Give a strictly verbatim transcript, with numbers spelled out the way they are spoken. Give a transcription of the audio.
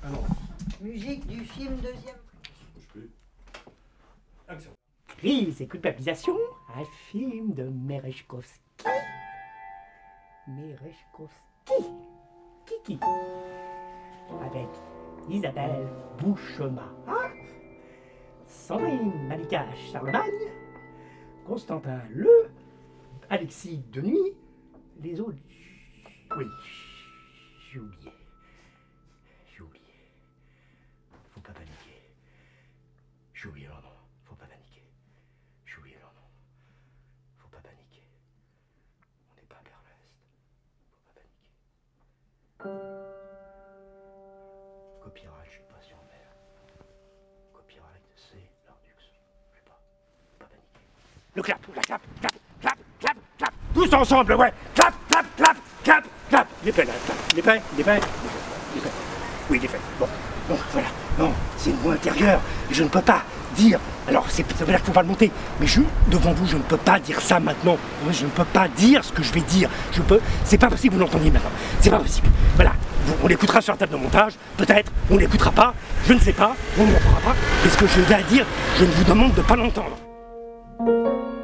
Ah non. Musique du film deuxième. Action. Crise et culpabilisation, un film de Merejkovski. Merejkovski. Kiki. Avec Isabelle Bouchema, Sandrine Malika Charlemagne, Constantin Le, Alexis Denuy, les autres. Oui, j'ai oublié. J'ai oublié. Faut pas paniquer. J'ai oublié leur nom. Faut pas paniquer. J'ai oublié leur nom. Faut pas paniquer. On n'est pas à Berlest. Faut pas paniquer. Copyright, je suis pas sûr, mais. Copyright, c'est l'Ardux. Je sais pas. Faut pas paniquer. Le clap, la clap, clap, clap, clap, clap. Tous ensemble, ouais. Clap, clap, clap, clap, clap. Il est fait là, clap. Il est fait, il est fait. Il est fait. Oui, il est fait. Bon, bon, voilà. Non, c'est une voix intérieure. Je ne peux pas dire. Alors, c'est ça veut dire qu'il faut pas le monter. Mais je, devant vous, je ne peux pas dire ça maintenant. Je ne peux pas dire ce que je vais dire. Je peux. C'est pas possible, vous l'entendiez maintenant. C'est pas possible. Voilà. On l'écoutera sur la table de montage. Peut-être. On l'écoutera pas. Je ne sais pas. On ne l'entendra pas. Et ce que je vais dire, je ne vous demande de pas l'entendre.